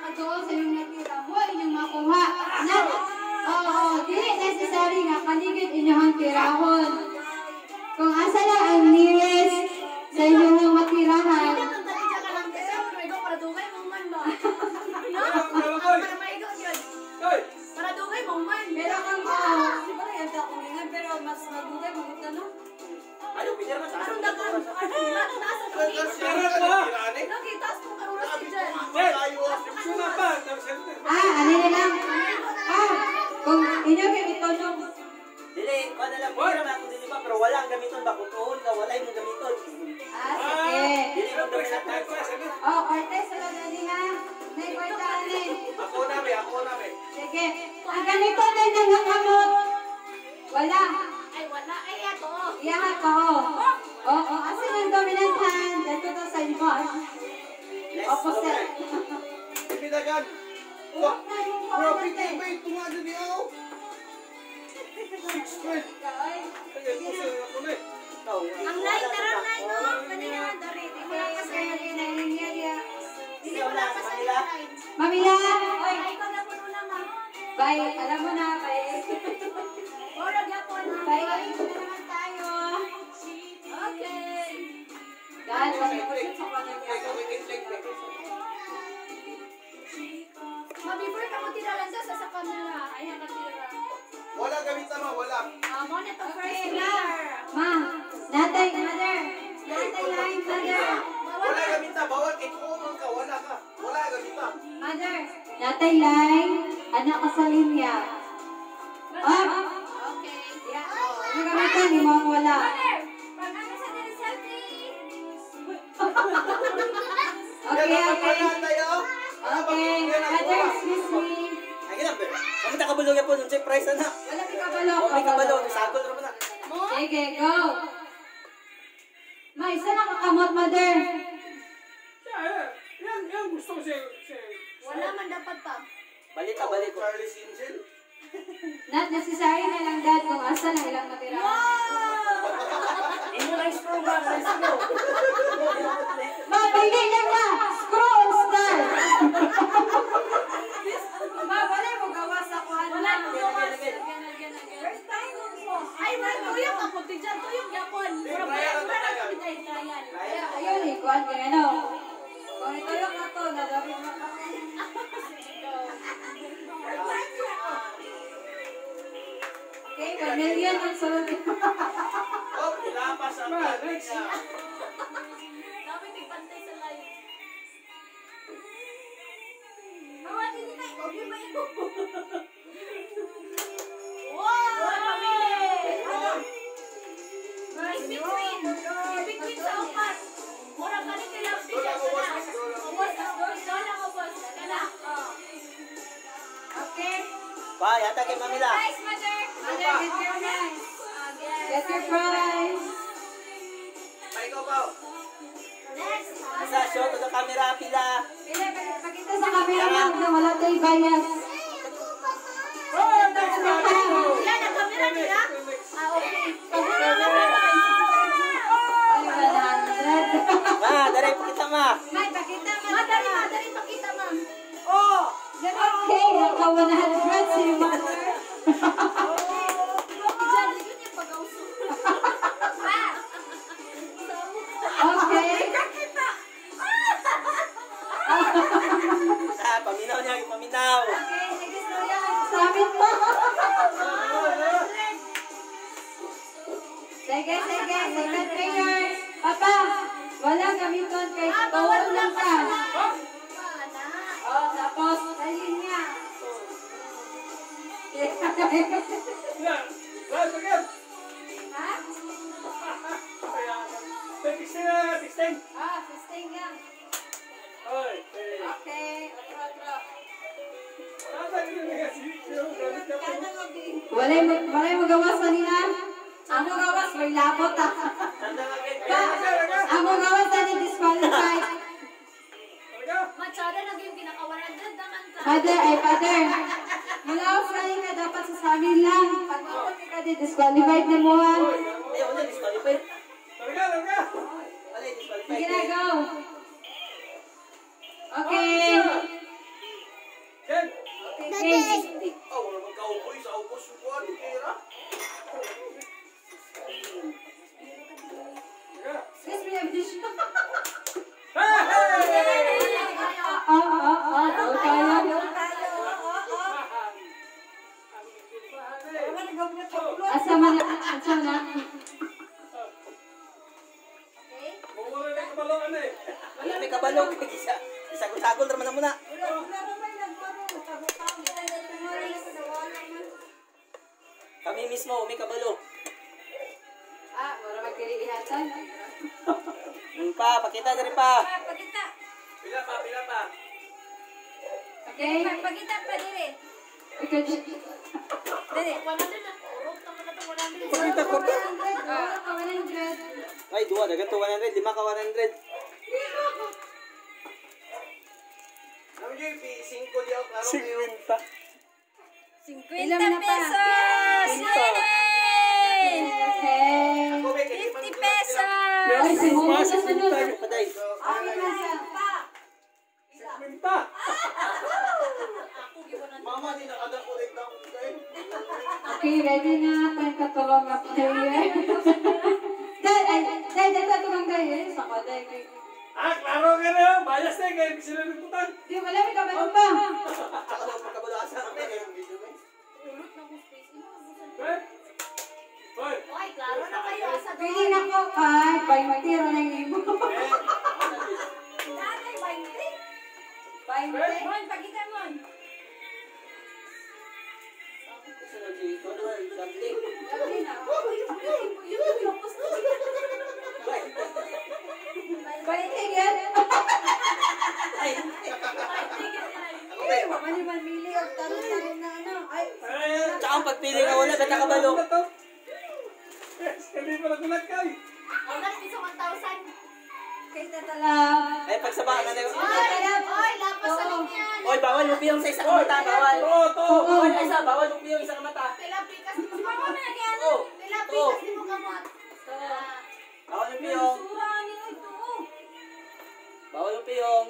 nakatuo sa inyong natira mo, inyong makuha. Oo, dili necessary nga kaligid inyong tirahon. Kung asa lang ang nearest sa inyong matirahan. Para dugay mong man ba? Para maigo yun. Para dugay mong man. Pero kung Siguro yan ka kung ingan, pero mas magdugay mong ito, no? Ayaw, pinira mo sa Anong dagan? Taas ang pag-iis. Taas mo karuras ka dyan. ano na lang? Kung inyong ito nung Dili, wala lang pinira mo ako dili ba, pero wala ang gamiton ba? Kung tuon ka, wala yung gamiton. sige. Dili mo gamiton. Cortez, wala na din ha. May kwartaan eh. Ako namin. Sige. Ang ganito na nangakamot. Wala. Ay, wala. Ay, ato. Iyaha ko. Oo, asan ang dominant hand? Dito to sa inyo. Opposite. Ibidagan. Huwag na yung Grabe cortez. kayo, may tumado niya ako. 6 feet. Kaya puso na ako na eh. Ang light, tarang light, no? Kanina, dari. Di mo lang kasi. Hindi mo lang kasi. Mamila! Ay, ikaw na puno naman. Bye. Alam mo na, bye. Oro, yapon. Bye. Ito na naman tayo. Okay. Dahil mag-iusap sa kanya. Ma-before ka mo tira lang sa camera. Ayan, natira. Wala gamit sama, wala. Mo na to first year. Ma, natay, mother. Natay line, mother. Wala gamit na, bawal kay kukumon ka, wala ka. Wala gamit na. Mother. Natay line, anak ka sa linya. Up. Okay. Ano gamitan, di mo ako wala. Mother, pag ano sa din selfie. Okay. Tayo. Okay, mother, excuse me. Ay, ganun, pero. Kamita kabulog yan po, nung check price na. Wala may kabalo. May kabalo, may sagol naman na. Sige, go. Ma, isa na kakamot, mother. Yan gusto ko siya. Wala man dapat pa. Balita. Charlie Sincel. Not necessary na lang, dad, kung asa na ilang natira. Hindi mo lang screw ba? Screw. Ma, pili lang ma. Screw on star. Ma, wala mo gawa sa kuhan Wala na. mo gawas. First time mo. Ay, wala tuyok ako. Tijan, tuyok yapon. Pero para kami tayo trial. Ayun eh, kuhan ka ano. Kung ito yung ato, nadabi mo ka. Okay, 1 million ang sunod. Oh, pinapas ang pagod niya. Dapat ipantay sa live. Hawa, hindi tayo. Okay ba ito? Wow! Pamili! In between sa upat. Mura ka rin kailang siya sa na. Ubos, doon ako, boss. Kana. Okay. Pa, yata kay Mamila. Guys, mother. Mother, get your prize. Get your prize. Ay, ikaw pa. Next. Isa, show to the camera, pila. Pakita sa camera lang na wala tayong bias. Yan, ang camera nila. Okay. Ay, 100. Ma, dari po kita, ma. May, pakita mo. Madali pakita, ma'am. Oh! Okay, naka 100 si mother. Diyan, yun yung pag-auso. Okay. Paminaw niya, paminaw. Okay, next na yan. Sa amin pa. Sige, second prayer. Papa, wala gamiton kay Bawal tawag lang lang ka. ka. Oh, tapos, dalhin niya. Ha? 16. Ah, 15 yan. Okay, otro. Walay magawas kanina. Ang magawas, may labot ah. Ang magawas na disqualified. Machada na yung kinakawalan din naman ka. Father. Magawas kanina dapat sa amin lang. Pag mawag ka disqualified na mo ha. Ay, wala, disqualified. Larga. Wala, disqualified. Sige na, go. Okay. kabalo. Isagol-sagol naman muna. Kami mismo, umi kabalo. Para magkiriihatan. Pakita dari pa. Pagkita. Pila pa. Okay? Pagkita pa dire. Ikaw, Dire. Pakita ko ba? 100. Ay, dua, dagat to 100, 5 ka 100. Alam niyo, 5 di ako klaro kayo. 50. 50 pesos! Yay! Okay. Ako, may kaya 50 pesos! Ay, si Momo sa sunod. Paday. Mama, di nakadakulit na ako kayo. Okay, ready na. Tayo katulong na player. Dahil, dito tulong tayo. Sa koday. Klaro ka na. Bayas na kayo. Sila nagputang. Di, wala, may kabalo pa. Tsaka daw pagkabalo asa namin eh. Hoy. Oy, klaro na kayo sa Pili na ko kahit by matira ng ibo. Nanay, 20. By Mon, pagkita mon. Sunod si Conwell, something. Sabi na. By tigil. Ay, Ay, mamaniman mili o tarong-tarong na ano. Ay, tsaka ang pagpili nga wala, ba't nakabalo? Yes, kami pala gulat kayo. Ulat piso 1,000. kita talang. Ay, pagsaba ka na yun. Oy, lapas sa linyan. Oy, bawal lupiyong sa isang mata, bawal. To. Oy, isa, bawal lupiyong isang mata. Pilapikas mo ka mo na yan. Oh, Pilapikas mo ka mo. bawal lupiyong. Sura niyo ito. Bawal lupiyong.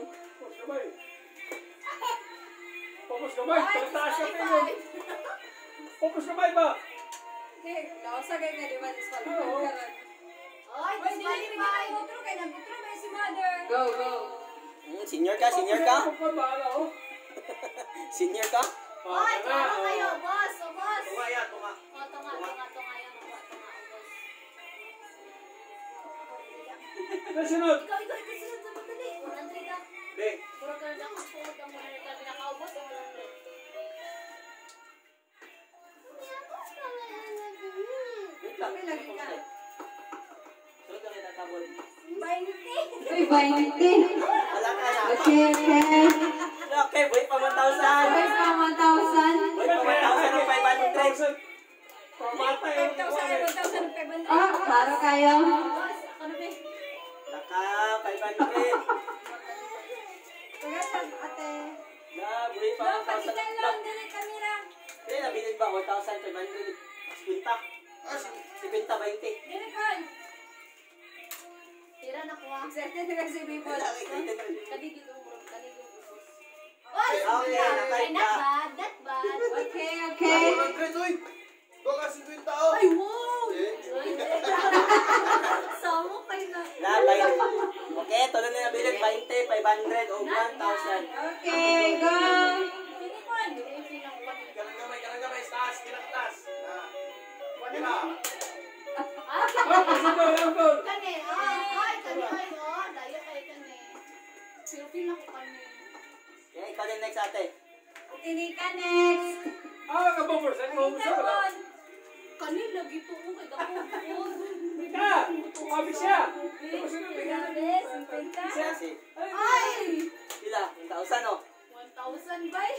Fokus kamay. Taas ka kayo. Fokus kamay ba? Okay, nausagay ka di ba? Oo. Oy, disqualify. Otro kay nagutro ba si mother? Go, go. Senior ka, senior ka? Bahala, oh. Senior ka? Oy, klaro kayo, boss. O, boss. Tunga yan, tunga. O, tunga yan. Tunga, boss. Nasunod. Ikaw, sunod sa pagdali. 100 ka. Be. Puro ka na kasunod ang 100 ka. Pinakaubos ang 100. Wait lang. May lagi ka. Sunod ka kita tabon. 20. Uy, 20. Wala ka na. Okay, okay. Okay, wait pa 1,000. Where's pa 1,000? Wait pa 1,000 ng 500. Pamatay ang 1,000, 1,500. Ah, klaro kayo. Boss, ano ba? Taka, 500. Tagal ate. Love, wait pa Long, 1,000. pagitan lang. Dili, kamera. Kaya nabilin ba 1,500? 50. 50, 20. Dili, Carl. Tira na ko, ah. Excited na kasi people. Kadigid ang bro. Kadigid ang bro. Oy! Okay, Ay, not bad. Not bad. Okay, okay. 100, uy. Doon kasi 20 tao. Ay, wow! Samo kayo na. Love, okay, tuloy na nabilin 20, 500, o 1,000. Okay, go. Sinikon. Kanang gamay, taas, kinaktas. Kila. Kani, ay, kani, ay, oh, dayo kayo kani. Pero feel ako kani. Okay, ikaw din next ate. Tinika next. Kabubos. Interpon. Kani, lagi to ko kay dako. Ika, sabi siya. Grabe, 50. Siya si. Ay! Sila, 1,000 o. 1,000 ba?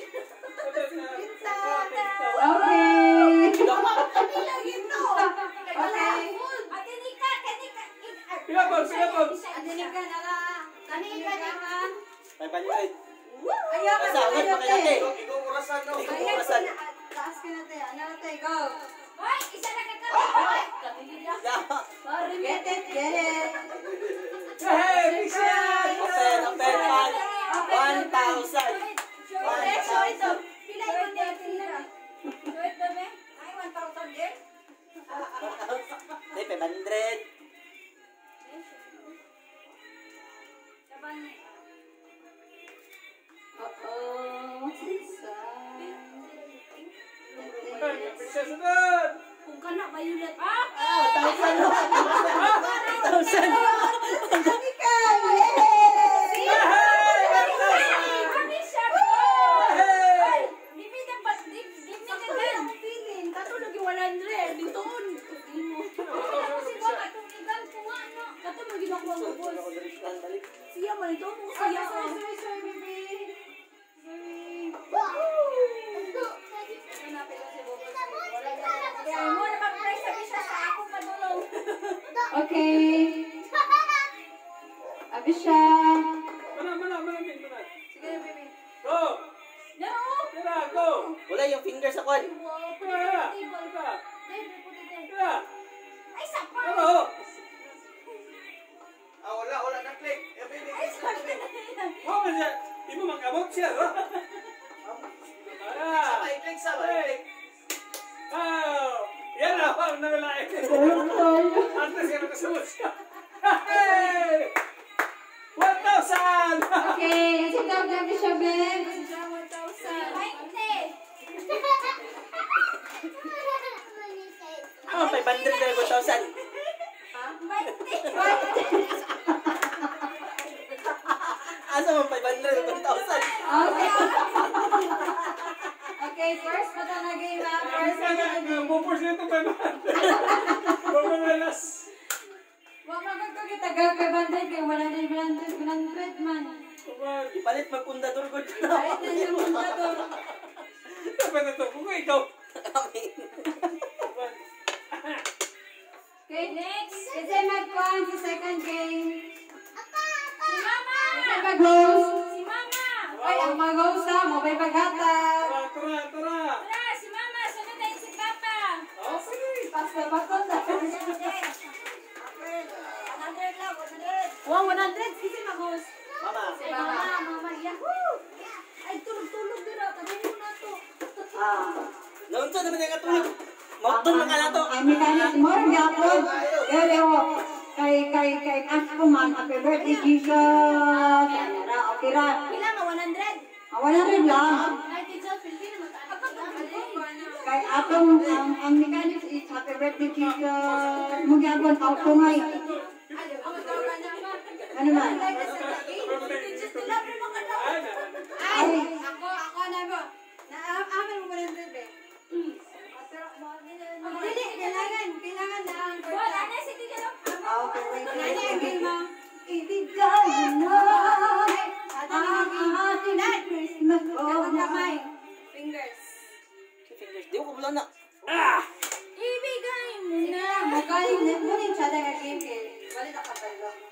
Okay. Kani lagi to. Okay. Ate Nika, kanika. Pinapag. Tinika na ka. Kanika, kanika. 500. Ayaw ka Basta, na wait pa kayo, kayo, te. ate. Ikaw orasan, no? Ikaw Ayaw orasan. ka na. Taas ka na, te. Ano, te, go. Hoy, isa lang ka kami. Katigil Yeah. Sorry, Get it, get it. Hey, Michelle! Open, 1,000. Show ito. Pila yung mga pila. Show ito, be. Ay, 1,000 din. Hey, 500. Sabang Uh-oh. Sunod! kung kana ba yun lahat? 1,000 o. 1,000. Tinika, yay! Sige na, baby. Go! No! Tira, go! Wala yung finger sa kwan. Tira! Tira! Tira! Ay, sapa! Ano? Wala na click. Ay, sapa! Mo man siya. Di mo magkamot siya, no? Ah! I-click sa Hey! Oh! Yan na, parang nawalain. Tolo. Antes ka nakasunod siya. Hey! 1,000! Okay, kasi tawag ko siya, Ben. Ano, 500 na 1,000. Asa mo 500 na 1,000? Okay. Okay, first mata na game ha. First mata na game. Bupos nito 500. Bumalalas. Wag magod ko kita gagawin banday kay 100 man. Ipalit magkundador ko dyan. Ay, tayo mo na to. Dapat na to. Kung ikaw. Okay, next. Kasi mag-kuhan sa second game. Si Mama! Kasi mag-host. Si Mama! Ay, ang mag-host ha, mo may paghatag. Tara, tara. Tara, si Mama! Sunod na yun si Papa! Okay. Basta bakot na. 100 lang, 100! Wow, 100. Kasi mag-host. Mama. Si Mama. Mama, yahoo! Ay, tulog-tulog din ako. Tabi mo na to. Noon to naman yung katulog. Mautol mga na to. Ang mekanis mo, ang gapon. Pero, kay ako man, happy birthday, Jesus. Okay ra. Ilan nga, 100? 100 lang. Ay, teacher, Pilipino, mataas lang. Kay atong, ang mechanics is happy birthday, Jesus. Magyapon, auto ngay. Ano man? Ay, ako na mo. Naamin mo 100 eh. Dili, kailangan lang. Wala na, sige ka lang. Okay, wait. Kailangan mo. Ibigay mo ang ating Christmas. Oh, kamay. Fingers. Fingers. Di ko wala na. Ibigay mo na. Magaling na mo rin siya na game. Balik na kapalo.